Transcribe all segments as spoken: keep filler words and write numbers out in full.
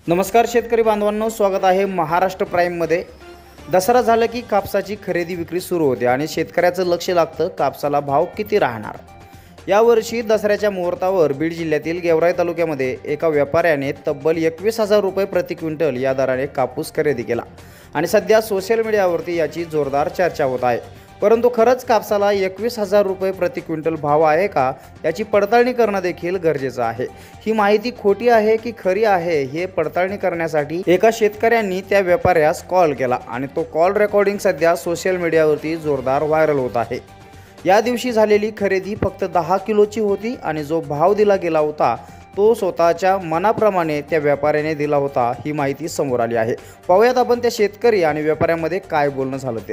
नमस्कार शेतकरी बांधवांनो, स्वागत आहे महाराष्ट्र प्राईममध्ये। दसरा झालं की कापसाची खरेदी विक्री सुरू होते आणि शेतकऱ्याचं लक्ष लागतं कापसाला भाव किती राहणार। यावर्षी दसऱ्याच्या मुहूर्तावर बीड जिल्ह्यातील गेवराई तालुक्यामध्ये एका व्यापाऱ्याने तब्बल एकवीस हजार रुपये प्रति क्विंटल या दराने कापूस खरेदी केला आणि सध्या सोशल मीडियावरती याची जोरदार चर्चा होत आहे। परंतु खरंच कापसाला एकवीस हजार रुपये प्रति क्विंटल भाव आहे का याची पडताळणी करणं देखील गरजेचं आहे। ही माहिती खोटी आहे की खरी आहे हे पडताळणी करण्यासाठी एका शेतकऱ्यांनी त्या व्यापाऱ्यास कॉल केला आणि तो कॉल रेकॉर्डिंग सध्या सोशल मीडियावरती जोरदार व्हायरल होत आहे। या दिवशी झालेली खरेदी फक्त दहा किलोची होती आणि जो भाव दिला गेला होता तो स्वतःच्या मनाप्रमाणे त्या व्यापाऱ्याने दिला होता, ही माहिती समोर आली आहे। पाहूयात आपण त्या शेतकरी आणि व्यापाऱ्यामध्ये काय बोलणं झालं ते।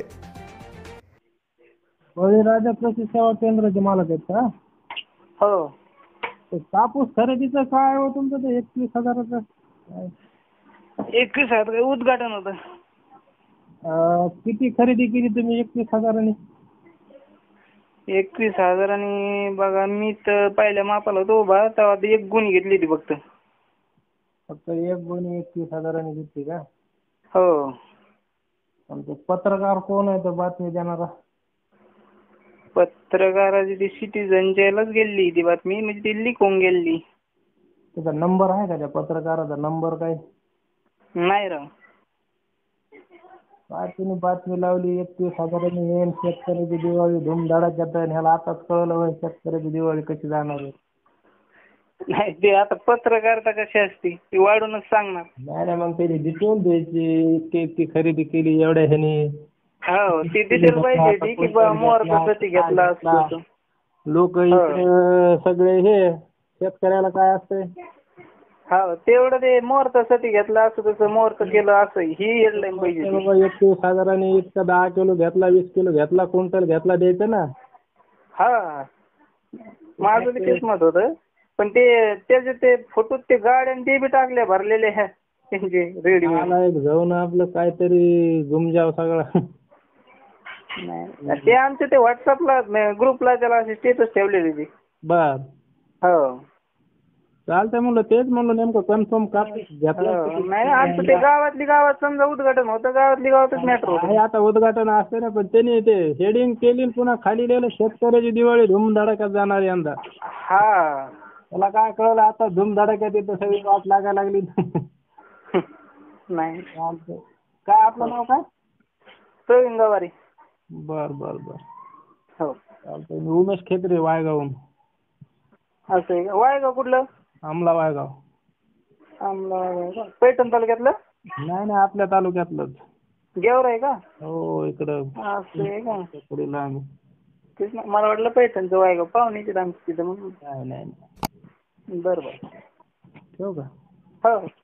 बळीराजा कृषी सेवा केंद्राचे मालक आहेत का? हो. ते कापूस खरेदीचं काय हो तुमचं ते एकवीस हजाराचं काय? एकवीस हजार उद्घाटन होतं. अं, किती खरेदी केली तुम्ही एकवीस हजारांनी? एकवीस हजारांनी बघा, मी तर पहिल्या मापाला होतो उभा तेव्हा ती एक गुणी घेतली होती फक्त. फक्त एक गुणी एकवीस हजारांनी घेतली का? हो. आणि ते पत्रकार कोण आहे तो बातमी देणारा? पत्रकाराची ती सिटीझनच्या यालाच गेली ती बातमी, म्हणजे ती लीक होऊन गेली. त्याचा नंबर आहे का त्या पत्रकाराचा नंबर काय? नाही राव. काय तुम्ही बातमी लावली एकवीस हजारांनी येईल शेतकऱ्याची दिवाळी धूमधडाक्यात आहे, ह्याला आताच कळलं होय शेतकऱ्याची दिवाळी कशी जाणार आहे? नाही, ते आता पत्रकारिता कशी असते ती वाढूनच सांगणार. नाही नाही, मग त्याची डिटेल द्यायची इतकी इतकी खरेदी केली एवढ्या ह्यानी. हो, ती डिटेल पाहिजे की बा मोहरचा प्रती घेतला असतो. लोक सगळे हे शेतकऱ्याला काय असतंय, हो तेवढं ते मोहरतासाठी घेतला असं तसं मोहरत केलं असं ही हेडलाईन पाहिजे. एकवीस हजारांनी इतका दहा किलो घेतला, वीस किलो घेतला, क्विंटल घेतला द्यायचं ना. हा, माझं बी तेच मत होतं. पण ते त्याचे ते फोटो ते गाड्या ते बी टाकले भरलेले त्यांचे रेडी जाऊन आपलं काहीतरी गुमजाव सगळं. नाही, ते आमचे ते व्हॉट्सअपला ग्रुपला त्याला असे स्टेटस ठेवलेले ते. बर, हो चालतंय म्हणलं, तेच म्हणलं नेमकं कन्फर्म कापूस घेतला. नाही, आमचं ते गावातली गावात समजा उद्घाटन होतं, गावातली गावातच मॅटर होतं. आता उद्घाटन असते ना, पण त्यांनी ते हेडिंग केली पुन्हा खाली लिहिलं शेतकऱ्याची दिवाळी धूमधडाक्यात जाणार यंदा. हा, त्याला काय कळलं आता धूमधडाक्यात येतं सगळी वाट लागायला लागली. नाही चालतंय. काय आपलं नाव काय? प्रवीण गवारी. बर बर बर, हो चालतंय. मी उमेश खेत्रे, वायगावून. असं आहे का? वायगाव कुठलं? आमला वायगाव. आमला वायगाव पैठण तालुक्यातलं? नाही नाही, आपल्या तालुक्यातलंच. गेवराई आहे का? हो, इकडं असं आहे का? पुढील आम्ही. तेच ना, मला वाटलं पैठणचं वायगाव पाहुण्याची आमची तिथं म्हणून. नाही नाही. बरं बरं, ठेवू का? हो.